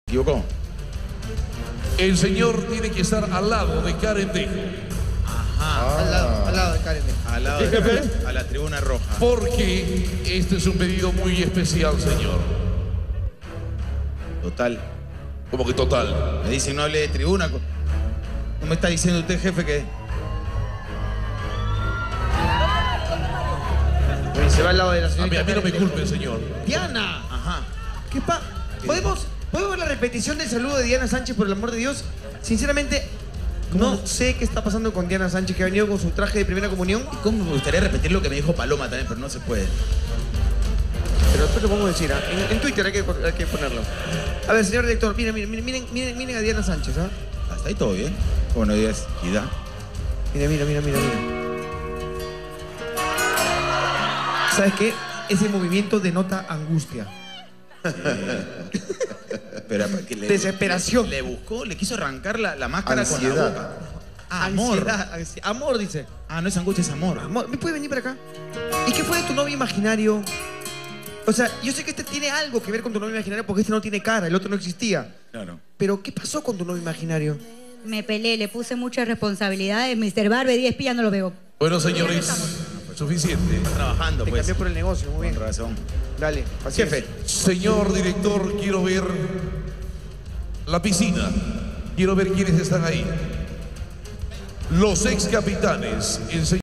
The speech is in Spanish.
¿Equivocó? El señor tiene que estar al lado de Karen Dejo. Ajá. Al lado de Karen. Al lado a la tribuna roja. Porque este es un pedido muy especial, señor. Total. Como que total. Me dicen no hable de tribuna. ¿No me está diciendo usted, jefe, que...? Se va al lado de la A señorita. mí no me culpen, señor. Diana. Ajá. ¿Qué pa? ¿Podemos ver la repetición del saludo de Diana Sánchez, por el amor de Dios? Sinceramente, no sé qué está pasando con Diana Sánchez, que ha venido con su traje de primera comunión. ¿Y cómo me gustaría repetir lo que me dijo Paloma también, pero no se puede? Pero después lo vamos a decir, ¿ah? En Twitter hay que ponerlo. A ver, señor director, miren a Diana Sánchez, ¿ah? Hasta ahí todo bien. Bueno, días, Ida. Mira. ¿Sabes qué? Ese movimiento denota angustia. Pero, que Desesperación. Le buscó, le quiso arrancar la máscara Ansiedad. con la boca. Ah, amor. Amor, dice. Ah, no es angustia, es amor. Amor, ¿me puedes venir para acá? ¿Y qué fue de tu novio imaginario? O sea, yo sé que este tiene algo que ver con tu novio imaginario porque este no tiene cara, el otro no existía. Claro. Pero, ¿qué pasó con tu novio imaginario? Me peleé, le puse muchas responsabilidades. Mr. Barbe, 10 pillas no lo veo. Bueno, señores, suficiente. Está trabajando, Te pues. cambié por el negocio, muy bien. Con razón. Dale, paciencia. Jefe. Señor director, quiero ver la piscina. Quiero ver quiénes están ahí. Los ex capitanes.